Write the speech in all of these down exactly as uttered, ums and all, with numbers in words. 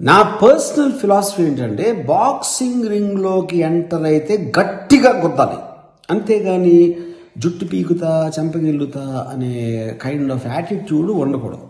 నా personal philosophy ఏంటంటే boxing రింగ్లోకి ఎంటర్ అయితే గట్టిగా గుద్దాలి, అంతేగాని జుట్టు పీకుతా చెంపగిల్లుతా అనే కైండ్ ఆఫ్ యాటిట్యూడ్ ఉండకూడదు.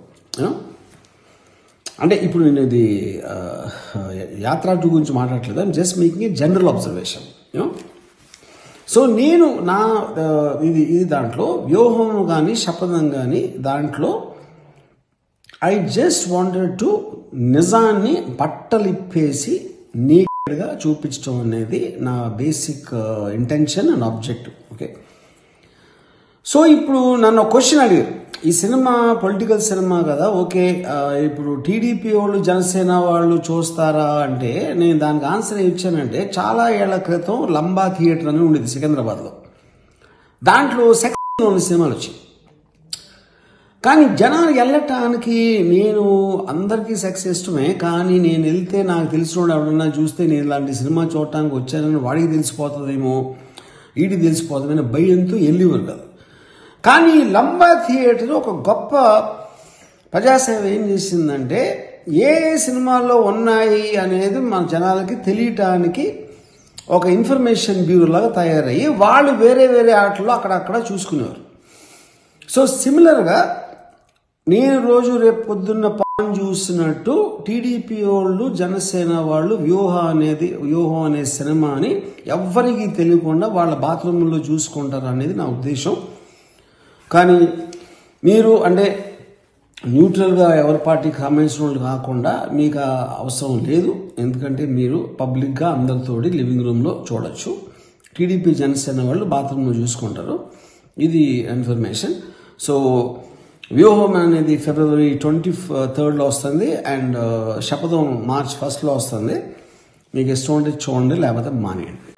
అంటే ఇప్పుడు నేను ఇది యాత్ర టూ గురించి మాట్లాడట్లేదు, I'm just making a general observation. You know so నేను నా ఇది ఇది దాంట్లో వ్యూహం కానీ శపథం కానీ దాంట్లో ఐ జస్ట్ వాంటెడ్ టు నిజాన్ని బట్టలిప్పేసి నీట్గా చూపించడం అనేది నా basic intention and objective. Okay, so ఇప్పుడు నన్ను ఒక క్వశ్చన్ అడిగారు, ఈ సినిమా పొలిటికల్ సినిమా కదా, ఓకే ఇప్పుడు టీడీపీ వాళ్ళు జనసేన వాళ్ళు చూస్తారా అంటే నేను దానికి ఆన్సర్ ఇచ్చానంటే చాలా ఏళ్ల క్రితం లంబా థియేటర్ అని ఉండేది సికింద్రాబాద్లో, దాంట్లో సెక్స్ ఉన్న సినిమాలు వచ్చాయి. కానీ జనాలు వెళ్ళటానికి నేను అందరికీ సెక్స్ ఇష్టమే, కానీ నేను వెళ్తే నాకు తెలిసిన ఎవరన్నా చూస్తే నేను ఇలాంటి సినిమా చూడటానికి వచ్చానని వాడికి తెలిసిపోతుందేమో వీడికి తెలిసిపోతుందని భయంతో వెళ్ళేవారు కదా. కానీ లంబా థియేటర్ ఒక గొప్ప ప్రజాసేవ ఏం చేసిందంటే ఏ సినిమాల్లో ఉన్నాయి అనేది మన జనాలకి తెలియటానికి ఒక ఇన్ఫర్మేషన్ బ్యూరో లాగా తయారయ్యి వాళ్ళు వేరే వేరే ఆటల్లో అక్కడక్కడ చూసుకునేవారు. సో సిమిలర్గా నేను రోజు రేపు పొద్దున్న పాన్ చూసినట్టు టీడీపీ వాళ్ళు జనసేన వాళ్ళు వ్యూహ అనేది వ్యూహం అనే సినిమాని ఎవ్వరికీ తెలియకుండా వాళ్ళ బాత్రూంలో చూసుకుంటారు అనేది నా ఉద్దేశం. కానీ మీరు అంటే న్యూట్రల్గా ఎవరి పార్టీకి సంబంధించిన వాళ్ళు కాకుండా మీకు అవసరం లేదు, ఎందుకంటే మీరు పబ్లిక్గా అందరితోటి లివింగ్ రూమ్లో చూడొచ్చు. టీడీపీ జనసేన వాళ్ళు బాత్రూంలో చూసుకుంటారు, ఇది ఇన్ఫర్మేషన్. సో వ్యూహం అనేది ఫిబ్రవరి ట్వంటీ థర్డ్లో వస్తుంది అండ్ శపథం మార్చ్ ఫస్ట్లో వస్తుంది. మీకు ఇష్టం ఉంటే చూడండి, లేకపోతే మానేయండి.